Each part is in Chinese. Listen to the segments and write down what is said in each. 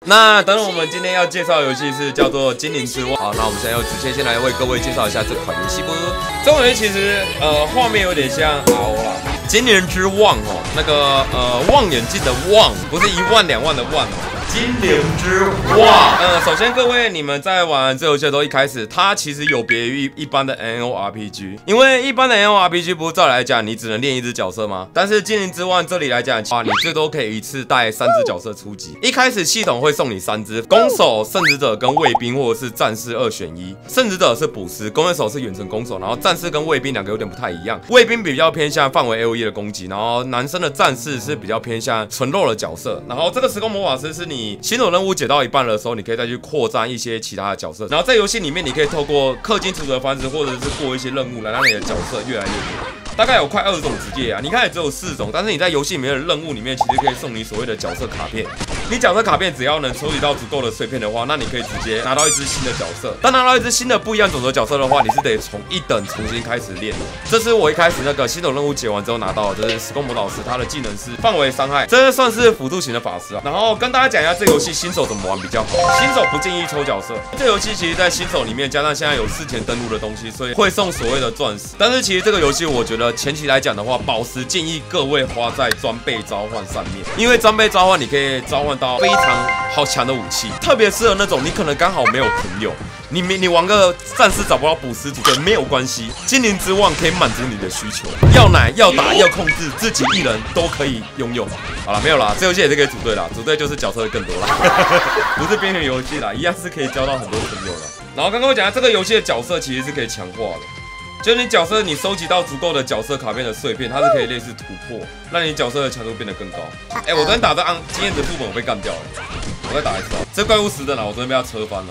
那等等，我们今天要介绍的游戏是叫做《精灵之望》。好，那我们现在要直接先来为各位介绍一下这款游戏不？这款游戏其实画面有点像啦，《精灵之望》哦，那个望远镜的望，不是1万2万的万哦。 精灵之望，首先各位，你们在玩这游戏的时候，一开始它其实有别于一般的 MMORPG， 因为一般的 MMORPG 不是照理来讲，你只能练一只角色吗？但是精灵之望这里来讲，你最多可以一次带3只角色出击。一开始系统会送你3只，弓手、圣职者跟卫兵，或者是战士2选1。圣职者是捕食，弓箭手是远程攻手，然后战士跟卫兵2个有点不太一样。卫兵比较偏向范围 AOE 的攻击，然后男生的战士是比较偏向纯肉的角色。然后这个时空魔法师是你 新手任务解到一半的时候，你可以再去扩张一些其他的角色。然后在游戏里面，你可以透过氪金储值的方式，或者是过一些任务，来让你的角色越来越多。大概有快20种职业啊，你看也只有4种，但是你在游戏里面的任务里面，其实可以送你所谓的角色卡片。你角色卡片只要能收集到足够的碎片的话，那你可以直接拿到一只新的角色。但拿到一只新的不一样种族的角色的话，你是得从1等重新开始练的。这是我一开始那个新手任务解完之后拿到的，就是时空魔导师，他的技能是范围伤害，这算是辅助型的法师啊。然后跟大家讲一下这游戏新手怎么玩比较好。新手不建议抽角色，这游戏其实在新手里面加上现在有事前登录的东西，所以会送所谓的钻石。但是其实这个游戏我觉得前期来讲的话，宝石建议各位花在装备召唤上面，因为装备召唤你可以召唤到非常好强的武器，特别适合那种你可能刚好没有朋友，你玩个战士找不到捕食组队没有关系，精灵之望可以满足你的需求，要奶要打要控制，自己一人都可以拥有。好了，没有啦，这游戏也是可以组队啦，组队就是角色会更多啦，不是边缘游戏啦，一样是可以交到很多朋友的。然后刚刚我讲这个游戏的角色其实是可以强化的。 就是你角色，你收集到足够的角色卡片的碎片，它是可以类似突破，让你角色的强度变得更高。我昨天打这经验值副本，我被干掉了。我再打一次啊！这怪物死的了，我昨天被他车翻了。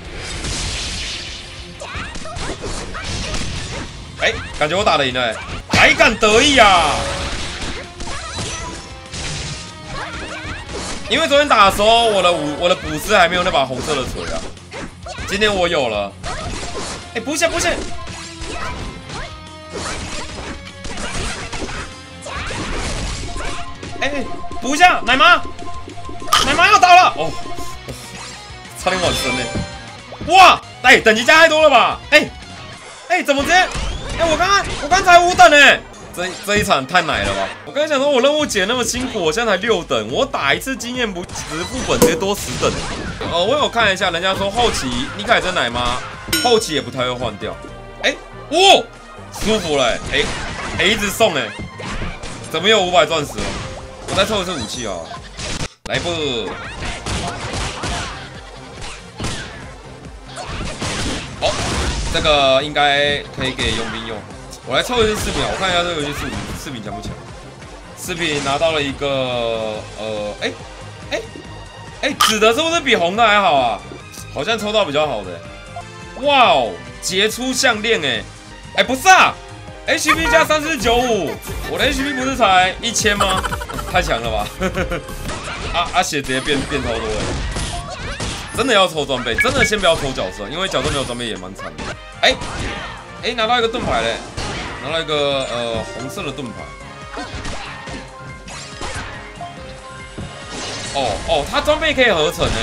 感觉我打得赢了，还敢得意啊！因为昨天打的时候，我的捕食还没有那把红色的锤啊，今天我有了。补血！ 补一下，奶妈要倒了哦，差点往生呢！哇，等级加太多了吧？怎么直接？我刚才5等呢，这一场太奶了吧？我刚才想说我任务解那么辛苦，我现在才6等，我打一次经验值副本直接多10等。我有看一下，人家说后期你改成奶妈，后期也不太会换掉。舒服了一直送怎么有500钻石了？ 我再抽一次武器哦，来不？这个应该可以给佣兵用。我来抽一次士兵啊，我看一下这个游戏士兵强不强？士兵拿到了一个紫的是不是比红的还好啊？好像抽到比较好的。哇哦，杰出项链不是啊。 HP 加3495，我的 HP 不是才1000吗？太强了吧！血直接变超多真的要抽装备，真的先不要抽角色，因为角色没有装备也蛮惨的。拿到一个盾牌嘞，拿到一个红色的盾牌。它装备可以合成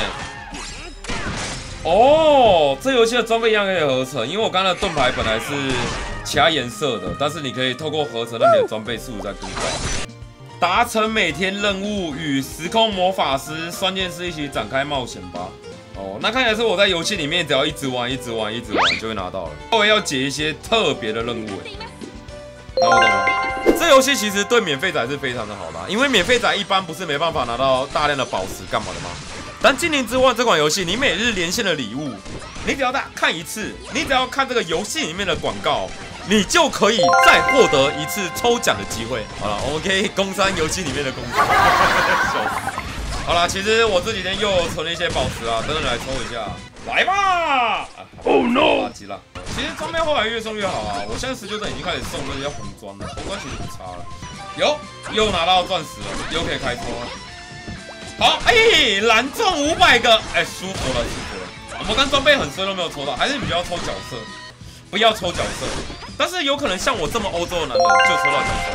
这游戏的装备一样可以合成，因为我刚才的盾牌本来是 其他颜色的，但是你可以透过合成让你的装备速度再更高。达成每天任务，与时空魔法师双剑士一起展开冒险吧。那看起来是我在游戏里面只要一直玩就会拿到了。稍微要解一些特别的任务那我懂了。这游戏其实对免费仔是非常的好的，因为免费仔一般不是没办法拿到大量的宝石干嘛的吗？但《精灵之望》这款游戏，你每日连线的礼物，你只要看一次，你只要看这个游戏里面的广告，你就可以再获得一次抽奖的机会。好了，我们可以攻山游戏里面的公司。好了，其實我這幾天又存了一些寶石啊，等等來抽一下，來吧 ！Oh no！ 垃圾了。其實裝備後來越送越好啊，我現在19等已經開始送那些紅裝了，紅裝其實不差了。有，又拿到鑽石了，又可以開抽了。好，藍中500個，舒服了，舒服了。我們剛裝備很衰都沒有抽到，還是你不要抽角色，不要抽角色。但是有可能像我這麼歐洲的男人，就抽到角色。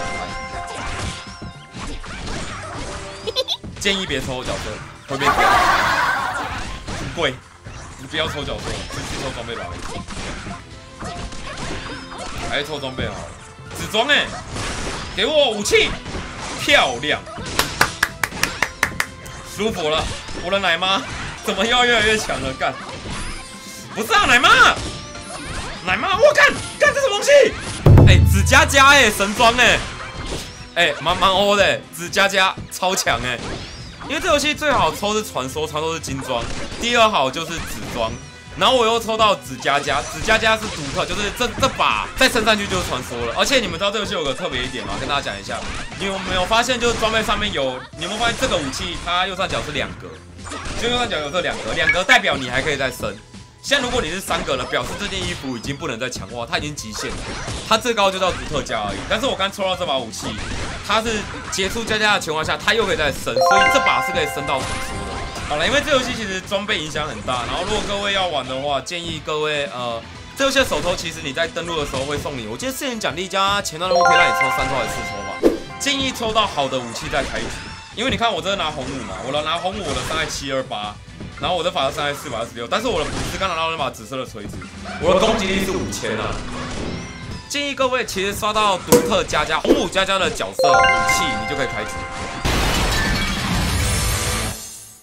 建议别抽角色，会变掉。 贵，你不要抽角色，去抽装备吧。还是抽装备好了。紫装哎，给我武器，漂亮，舒服了。我的奶妈怎么要越来越强了？干，不是啊，奶妈，我干这什么东西？哎，紫佳佳哎，神装哎，哎，蛮欧的，紫佳佳超强哎。因为这游戏最好抽是传说是金装，第二好就是紫装。然后我又抽到紫佳佳，紫佳佳是独特，就是这把再升上去就是传说了。而且你们知道这游戏有个特别一点吗？跟大家讲一下，你有没有发现就是装备上面有，你有没有发现这个武器它右上角是2格，就右上角有这2格，2格代表你还可以再升。现在如果你是3格呢，表示这件衣服已经不能再强化，它已经极限了，它最高就到独特加而已。但是我刚抽到这把武器，它是结束加的情况下，它又可以再升，所以这把是可以升到传说的。好了，因为这游戏其实装备影响很大，然后如果各位要玩的话，建议各位这游戏的手抽其实你在登录的时候会送你，我记得4年奖励加前段任务可以让你抽3抽还是4抽吧。建议抽到好的武器再开局，因为你看我这拿红武嘛，我拿红武我的伤害728，然后我的法师伤害426，但是我的补师刚拿到那把紫色的锤子，我的攻击力是5000啊。建议各位其实刷到独特加红武加的角色武器，你就可以开局。